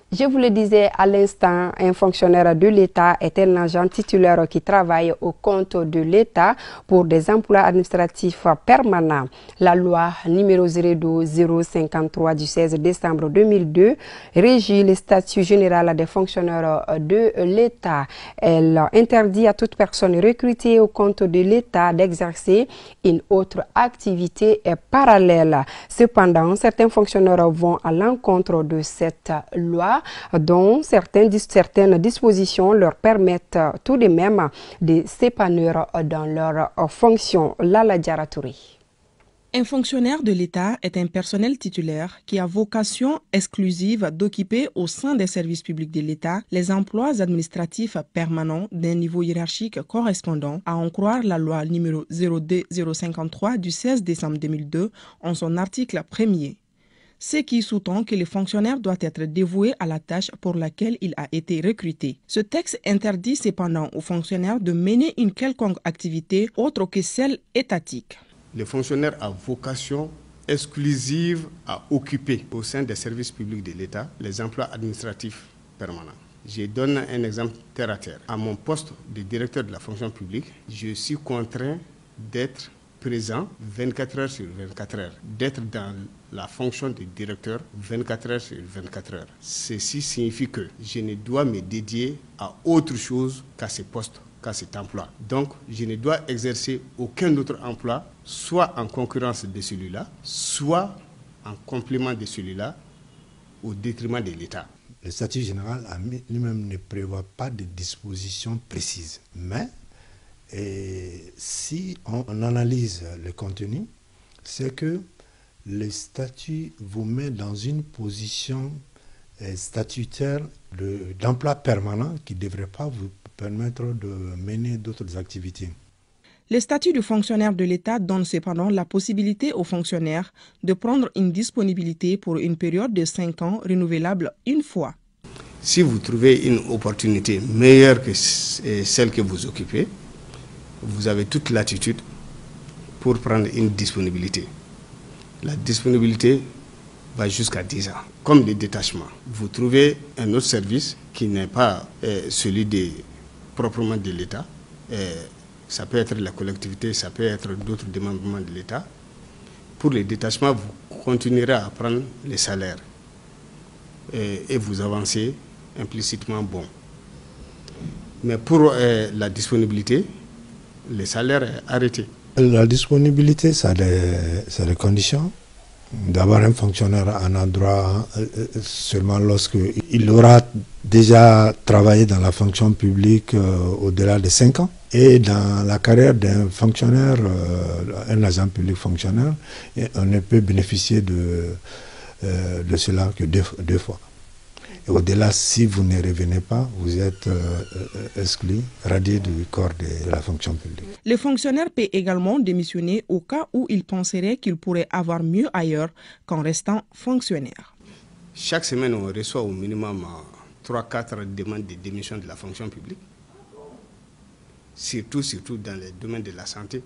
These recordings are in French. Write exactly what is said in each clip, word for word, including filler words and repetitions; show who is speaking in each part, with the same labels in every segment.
Speaker 1: Je vous le disais à l'instant, un fonctionnaire de l'État est un agent titulaire qui travaille au compte de l'État pour des emplois administratifs permanents. La loi numéro zéro deux zéro cinquante-trois du seize décembre deux mille deux régit le statut général des fonctionnaires de l'État. Elle interdit à toute personne recrutée au compte de l'État d'exercer une autre activité parallèle. Cependant, certains fonctionnaires vont à l'encontre de cette loi, dont certaines, certaines dispositions leur permettent tout de même de s'épanouir dans leurs fonctions. Lala Diaratouri.
Speaker 2: Un fonctionnaire de l'État est un personnel titulaire qui a vocation exclusive d'occuper au sein des services publics de l'État les emplois administratifs permanents d'un niveau hiérarchique correspondant, à en croire la loi numéro zéro deux zéro cinquante-trois du seize décembre deux mille deux en son article premier. Ce qui sous-tend que le fonctionnaire doit être dévoué à la tâche pour laquelle il a été recruté. Ce texte interdit cependant aux fonctionnaires de mener une quelconque activité autre que celle étatique.
Speaker 3: Le fonctionnaire a vocation exclusive à occuper au sein des services publics de l'État les emplois administratifs permanents. Je donne un exemple terre à terre. À mon poste de directeur de la fonction publique, je suis contraint d'être présent vingt-quatre heures sur vingt-quatre heures, d'être dans la fonction de directeur vingt-quatre heures sur vingt-quatre heures. Ceci signifie que je ne dois me dédier à autre chose qu'à ce poste, qu'à cet emploi. Donc, je ne dois exercer aucun autre emploi, soit en concurrence de celui-là, soit en complément de celui-là, au détriment de l'État.
Speaker 4: Le statut général lui-même ne prévoit pas de dispositions précises, mais et si on analyse le contenu, c'est que le statut vous met dans une position statutaire d'emploi permanent qui ne devrait pas vous permettre de mener d'autres activités.
Speaker 2: Le statut du fonctionnaire de l'État donne cependant la possibilité aux fonctionnaires de prendre une disponibilité pour une période de cinq ans renouvelable une fois.
Speaker 3: Si vous trouvez une opportunité meilleure que celle que vous occupez, vous avez toute l'attitude pour prendre une disponibilité. La disponibilité va jusqu'à dix ans. Comme le détachement, vous trouvez un autre service qui n'est pas euh, celui de, proprement de l'État. Euh, ça peut être la collectivité, ça peut être d'autres démembrements de l'État. Pour le détachement, vous continuerez à prendre les salaires euh, et vous avancez implicitement bon. Mais pour euh, la disponibilité, le salaire est arrêté.
Speaker 4: La disponibilité, ça a des, ça a des conditions. D'avoir un fonctionnaire en endroit seulement lorsqu'il aura déjà travaillé dans la fonction publique euh, au-delà de cinq ans. Et dans la carrière d'un fonctionnaire, euh, un agent public fonctionnaire, on ne peut bénéficier de, euh, de cela que deux, deux fois. Au-delà, si vous ne revenez pas, vous êtes euh, exclu, radié du corps de, de la fonction publique.
Speaker 2: Le fonctionnaire peut également démissionner au cas où il penserait qu'il pourrait avoir mieux ailleurs qu'en restant fonctionnaire.
Speaker 3: Chaque semaine, on reçoit au minimum trois à quatre demandes de démission de la fonction publique, surtout, surtout dans le domaine de la santé.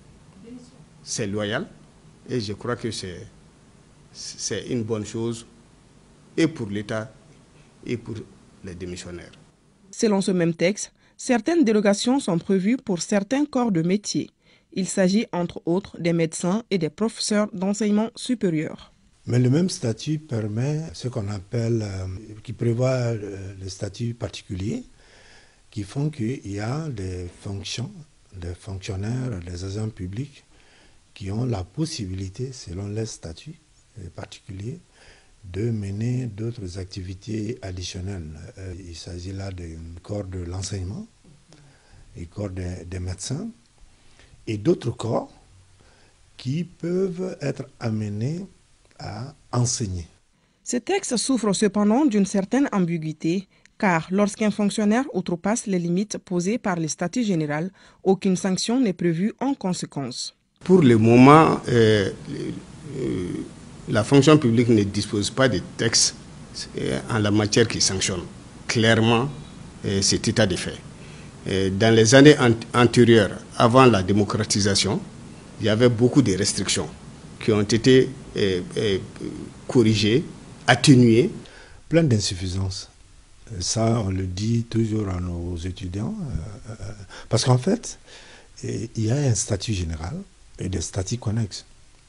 Speaker 3: C'est loyal et je crois que c'est une bonne chose et pour l'État et pour les démissionnaires.
Speaker 2: Selon ce même texte, certaines dérogations sont prévues pour certains corps de métier. Il s'agit entre autres des médecins et des professeurs d'enseignement supérieur.
Speaker 4: Mais le même statut permet ce qu'on appelle, euh, qui prévoit euh, le statut particulier, qui font qu'il y a des fonctions, des fonctionnaires, des agents publics qui ont la possibilité, selon les statuts particuliers, de mener d'autres activités additionnelles. Euh, il s'agit là du corps de l'enseignement, du corps des, des médecins et d'autres corps qui peuvent être amenés à enseigner.
Speaker 2: Ce texte souffre cependant d'une certaine ambiguïté, car lorsqu'un fonctionnaire outrepasse les limites posées par le statut général, aucune sanction n'est prévue en conséquence.
Speaker 3: Pour le moment, euh, euh, la fonction publique ne dispose pas de textes en la matière qui sanctionnent clairement cet état de fait. Dans les années antérieures, avant la démocratisation, il y avait beaucoup de restrictions qui ont été corrigées, atténuées
Speaker 4: plein d'insuffisances. Ça, on le dit toujours à nos étudiants, euh, euh, parce qu'en fait, il y a un statut général et des statuts connexes.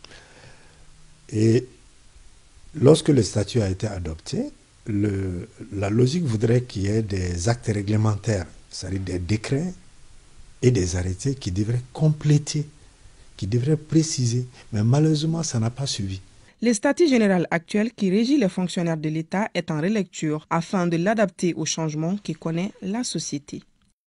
Speaker 4: Et lorsque le statut a été adopté, le, la logique voudrait qu'il y ait des actes réglementaires, c'est-à-dire des décrets et des arrêtés qui devraient compléter, qui devraient préciser. Mais malheureusement, ça n'a pas suivi.
Speaker 2: Le statut général actuel qui régit les fonctionnaires de l'État est en relecture afin de l'adapter aux changements que connaît la société.